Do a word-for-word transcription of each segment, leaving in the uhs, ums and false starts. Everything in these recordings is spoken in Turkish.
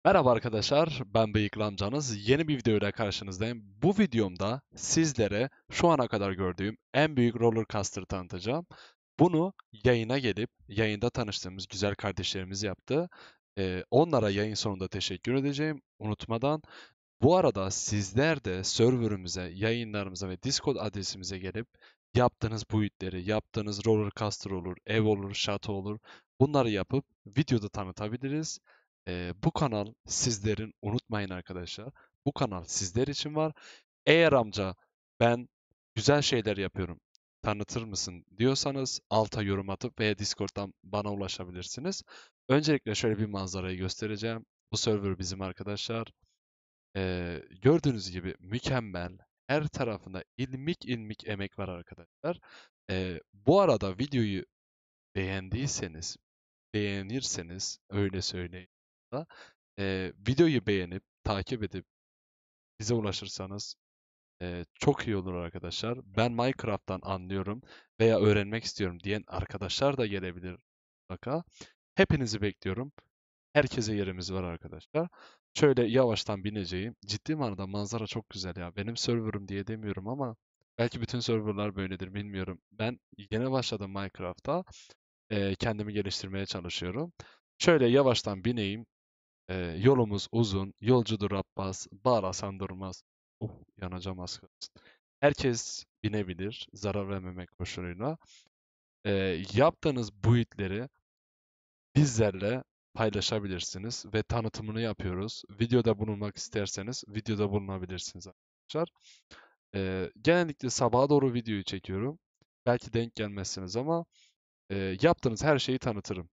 Merhaba arkadaşlar, ben Bıyıklı amcanız. Yeni bir videoyla karşınızdayım. Bu videomda sizlere şu ana kadar gördüğüm en büyük roller coaster'ı tanıtacağım. Bunu yayına gelip yayında tanıştığımız güzel kardeşlerimiz yaptı. Ee, onlara yayın sonunda teşekkür edeceğim. Unutmadan bu arada sizler de serverımıza, yayınlarımıza ve Discord adresimize gelip yaptığınız build'leri, yaptığınız roller coaster olur, ev olur, şato olur. Bunları yapıp videoda tanıtabiliriz. Ee, bu kanal sizlerin, unutmayın arkadaşlar, bu kanal sizler için var. Eğer amca ben güzel şeyler yapıyorum, tanıtır mısın diyorsanız alta yorum atıp veya Discord'dan bana ulaşabilirsiniz. Öncelikle şöyle bir manzarayı göstereceğim. Bu server bizim arkadaşlar. Ee, gördüğünüz gibi mükemmel. Her tarafında ilmik ilmik emek var arkadaşlar. Ee, bu arada videoyu beğendiyseniz, beğenirseniz öyle söyleyeyim da, ee, videoyu beğenip takip edip bize ulaşırsanız ee, çok iyi olur arkadaşlar. Ben Minecraft'tan anlıyorum veya öğrenmek istiyorum diyen arkadaşlar da gelebilir mutlaka. Hepinizi bekliyorum. Herkese yerimiz var arkadaşlar. Şöyle yavaştan bineceğim. Ciddi manada manzara çok güzel ya. Benim serverım diye demiyorum ama belki bütün serverlar böyledir bilmiyorum. Ben yeni başladım Minecraft'a. Ee, kendimi geliştirmeye çalışıyorum. Şöyle yavaştan bineyim. Ee, yolumuz uzun. Yolcudur Abbas. Bağlasan durmaz. Uh, yanacağım az kalsın. Herkes binebilir. Zarar vermemek koşuluyla. Ee, yaptığınız build'leri bizlerle paylaşabilirsiniz ve tanıtımını yapıyoruz. Videoda bulunmak isterseniz videoda bulunabilirsiniz arkadaşlar. Ee, genellikle sabaha doğru videoyu çekiyorum. Belki denk gelmezsiniz ama e, yaptığınız her şeyi tanıtırım.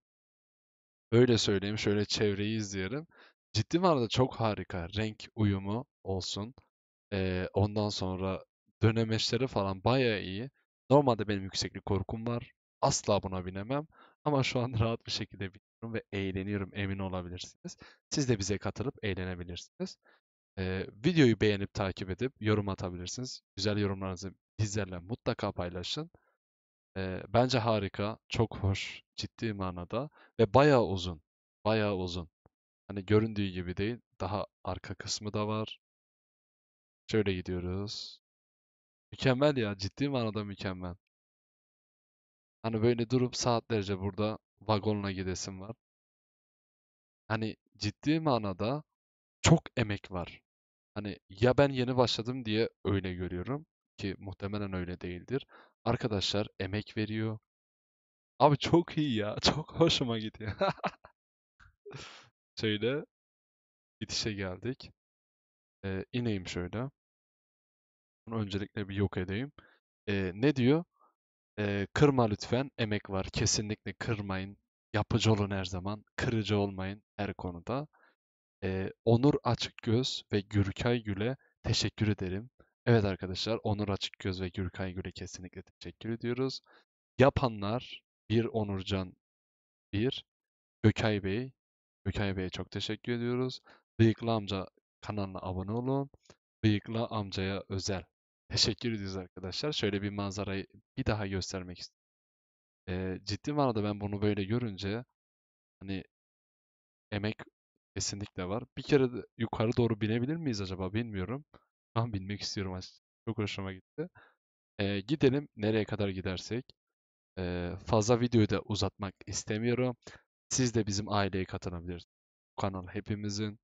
Öyle söyleyeyim, şöyle çevreyi izleyelim. Ciddi manada çok harika. Renk uyumu olsun. Ee, ondan sonra dönemeçleri falan bayağı iyi. Normalde benim yükseklik korkum var. Asla buna binemem. Ama şu an rahat bir şekilde biniyorum ve eğleniyorum, emin olabilirsiniz. Siz de bize katılıp eğlenebilirsiniz. Ee, videoyu beğenip takip edip yorum atabilirsiniz. Güzel yorumlarınızı bizlerle mutlaka paylaşın. Ee, bence harika, çok hoş, ciddi manada ve bayağı uzun. Bayağı uzun. Hani göründüğü gibi değil. Daha arka kısmı da var. Şöyle gidiyoruz. Mükemmel ya, ciddi manada mükemmel. Hani böyle durup saatlerce burada vagonla gidesim var. Hani ciddi manada çok emek var. Hani ya ben yeni başladım diye öyle görüyorum ki muhtemelen öyle değildir. Arkadaşlar emek veriyor. Abi çok iyi ya. Çok hoşuma gidiyor. Şöyle bitişe geldik. Ee, ineyim şöyle. Bunu öncelikle bir yok edeyim. Ee, ne diyor? Ee, kırma lütfen. Emek var. Kesinlikle kırmayın. Yapıcı olun her zaman. Kırıcı olmayın her konuda. Ee, Onur Açıkgöz ve Gürkay Gül'e teşekkür ederim. Evet arkadaşlar, Onur Açıkgöz ve Gürkay Gül'e kesinlikle teşekkür ediyoruz. Yapanlar bir Onurcan, bir Gökay Bey. Gökay Bey'e çok teşekkür ediyoruz. Bıyıklı amca kanalına abone olun. Bıyıklı amcaya özel teşekkür ediyoruz arkadaşlar. Şöyle bir manzarayı bir daha göstermek istiyorum. Ee, ciddi manada ben bunu böyle görünce hani emek kesinlikle var. Bir kere de yukarı doğru binebilir miyiz acaba bilmiyorum. Ben binmek istiyorum açıkçası. Çok hoşuma gitti. Ee, gidelim nereye kadar gidersek. Ee, fazla videoyu da uzatmak istemiyorum. Siz de bizim aileye katılabilirsiniz. Bu kanal hepimizin.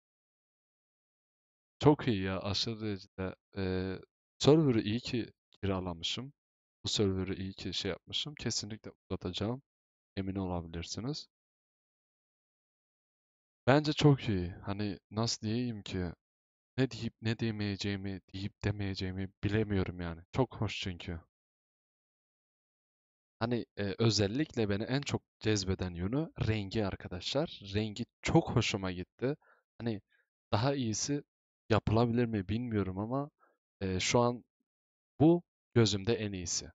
Çok iyi ya, aşırı derecede. Ee, server'ı iyi ki kiralamışım. Bu server'ı iyi ki şey yapmışım. Kesinlikle uzatacağım. Emin olabilirsiniz. Bence çok iyi. Hani nasıl diyeyim ki? Ne deyip ne demeyeceğimi, deyip demeyeceğimi bilemiyorum yani. Çok hoş çünkü. Hani e, özellikle beni en çok cezbeden yönü rengi arkadaşlar. Rengi çok hoşuma gitti. Hani daha iyisi yapılabilir mi bilmiyorum ama e, şu an bu gözümde en iyisi.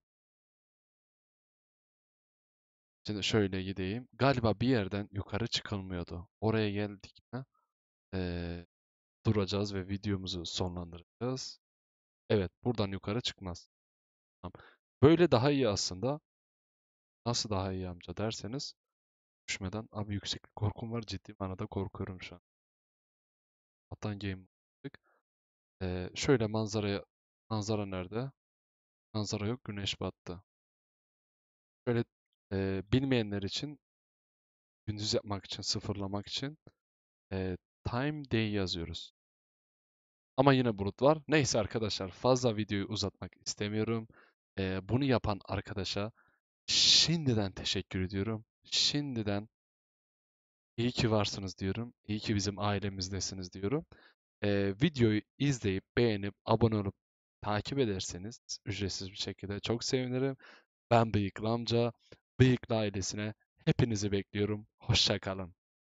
Şimdi şöyle gideyim. Galiba bir yerden yukarı çıkılmıyordu. Oraya geldik mi e, duracağız ve videomuzu sonlandıracağız. Evet, buradan yukarı çıkmaz. Tamam. Böyle daha iyi aslında. Nasıl daha iyi amca derseniz düşmeden abi yükseklik korkum var, ciddi manada korkuyorum şu an. Vatan Game yaptık. Ee, şöyle manzaraya, manzara nerede? Manzara yok, güneş battı. Şöyle e, bilmeyenler için, gündüz yapmak için, sıfırlamak için e, time day yazıyoruz. Ama yine bulut var. Neyse arkadaşlar, fazla videoyu uzatmak istemiyorum. Ee, bunu yapan arkadaşa şimdiden teşekkür ediyorum. Şimdiden iyi ki varsınız diyorum. İyi ki bizim ailemizdesiniz diyorum. Ee, videoyu izleyip beğenip abone olup takip ederseniz ücretsiz bir şekilde çok sevinirim. Ben Bıyıklı amca, Bıyıklı ailesine hepinizi bekliyorum. Hoşça kalın.